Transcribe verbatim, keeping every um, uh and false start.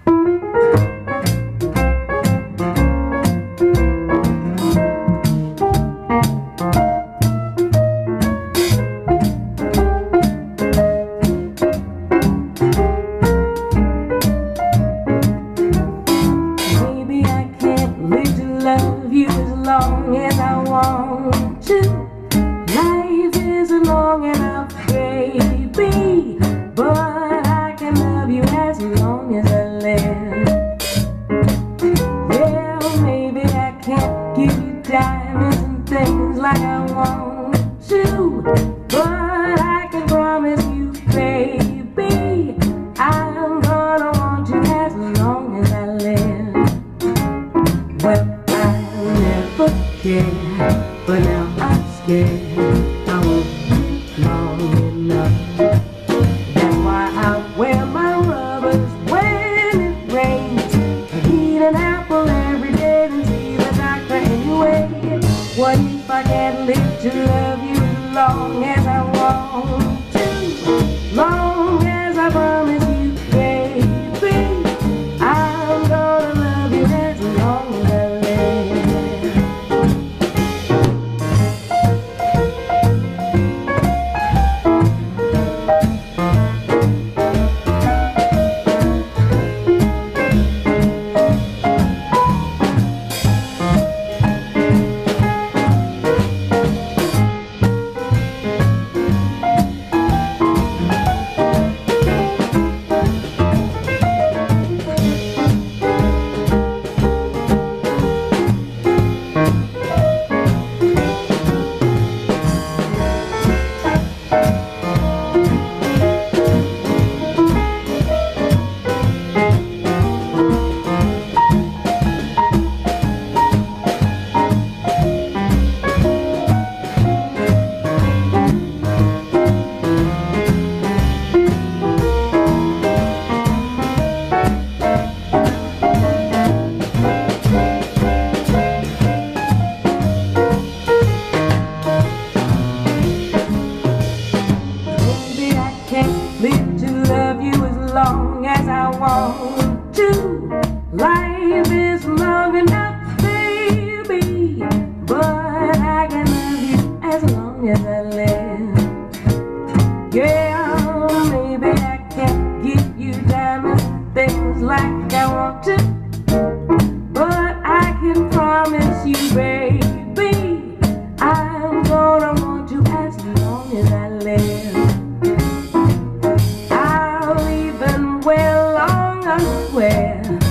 Love you as long as I want to. Life isn't long enough, baby, but I can love you as long as I live. Yeah, maybe I can't give you diamonds and things like I want to, but I can promise you, baby, I'm gonna want you as long as I live. Well, but now I'm scared I won't live long enough. That's why I wear my rubbers when it rains, and eat an apple every day and see the doctor anyway. What if I can't live to love you as long as I want to? Long as I promise you, baby, I'm gonna love you as long as I live. Live to love you as long as I want to. Life is long enough, baby, but I can love you as long as I live. Yeah, maybe I can't give you diamonds and things like I want to, but I can promise you, baby, I'm gonna want you as long as I live. Well, long underwear